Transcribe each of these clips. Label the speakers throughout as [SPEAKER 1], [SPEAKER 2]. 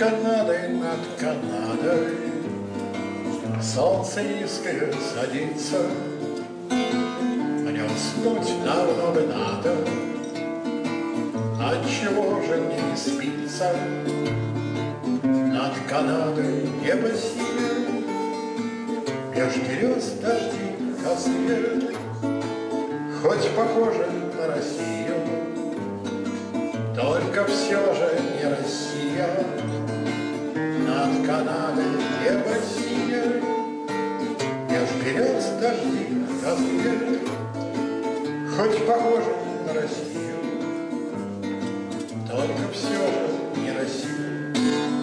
[SPEAKER 1] над Канадой солнце низкое садится, мне уснуть давно бы надо, отчего же мне не спится? Над Канадой небо синее, меж берез дожди косые, хоть похоже на Россию, только все же не Россия. Над Канадой небо синее, меж берез дожди косые, хоть похоже на Россию, только все же не Россия.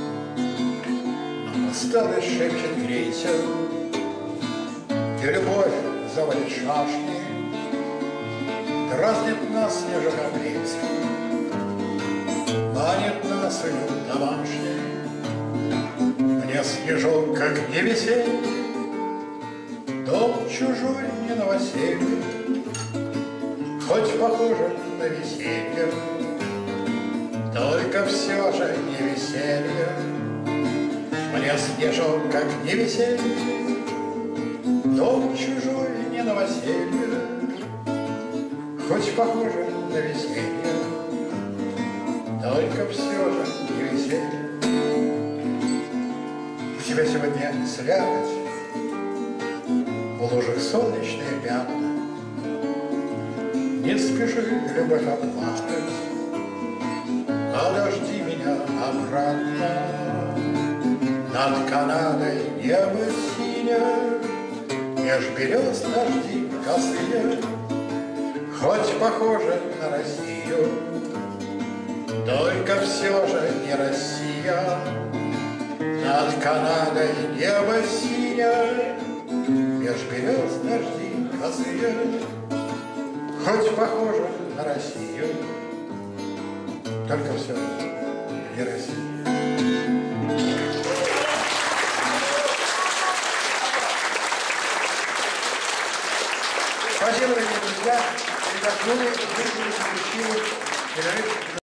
[SPEAKER 1] Но усталый шепчет крейсер, и любовь завалит шашни, дразнит нас снежокоплеть, манит нас и домашний. Мне снежок, как не веселье, дом чужой не новоселье, хоть похоже на веселье, только все же не веселье. Мне снежок, как не веселье, дом чужой не новоселье, хоть похоже на веселье, только все же не веселье. У тебя сегодня слякоть, в лужах солнечные пятна. Не спеши, любовь, оплакать, подожди меня обратно. Над Канадой небо синее, меж берез дожди косые, хоть похоже на Россию, только все же не Россия. Над Канадой небо синее, меж берез дожди косые, хоть похоже на Россию, только все не Россия. Спасибо, дорогие друзья. Итак, мы заключили перерыв.